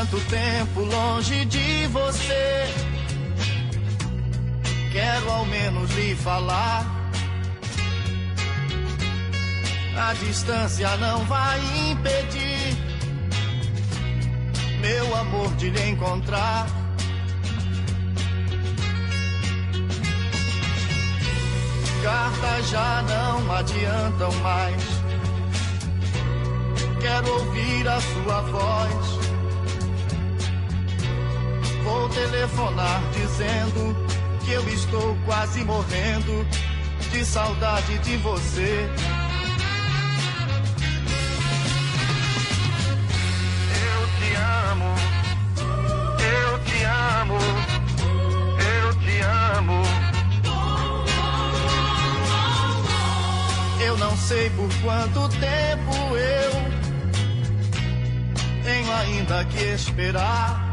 tanto tempo longe de você. Quero ao menos lhe falar. A distância não vai impedir meu amor de lhe encontrar. Cartas já não adiantam mais. Quero ouvir a sua voz. Vou telefonar dizendo que eu estou quase morrendo de saudade de você. Eu te amo, eu te amo, eu te amo. Eu não sei por quanto tempo eu tenho ainda que esperar.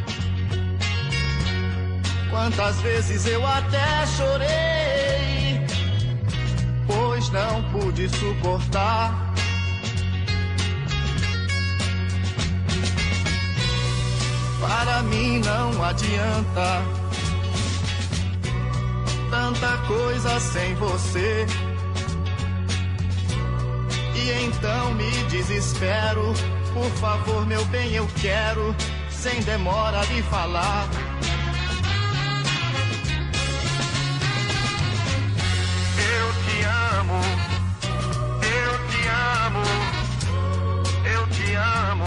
Quantas vezes eu até chorei, pois não pude suportar. Para mim não adianta tanta coisa sem você. E então me desespero. Por favor, meu bem, eu quero, sem demora, lhe falar. Eu te amo, eu te amo, eu te amo.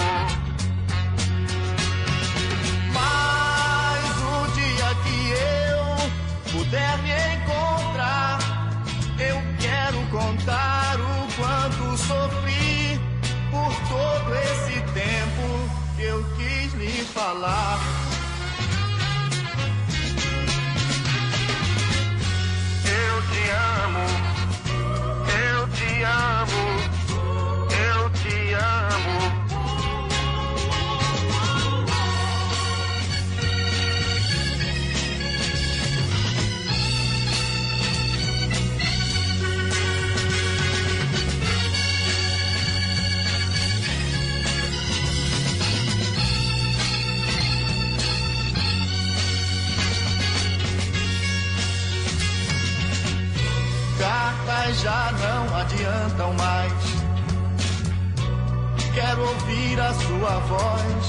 Mas o dia que eu puder me encontrar, eu quero contar o quanto sofri por todo esse tempo que eu quis lhe falar. Eu te amo, eu te amo, eu te amo. Cartas já não adiantam mais. Quero ouvir a sua voz.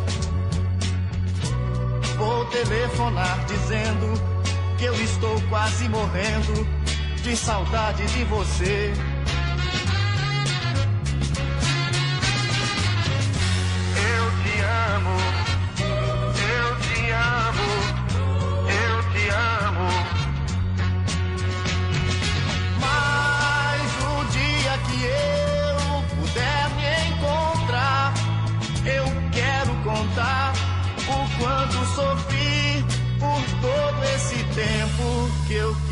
Vou telefonar dizendo que eu estou quase morrendo de saudade de você. Eu te amo, eu te amo, eu te amo. Que eu puder me encontrar, eu quero contar o quanto sofri por todo esse tempo que eu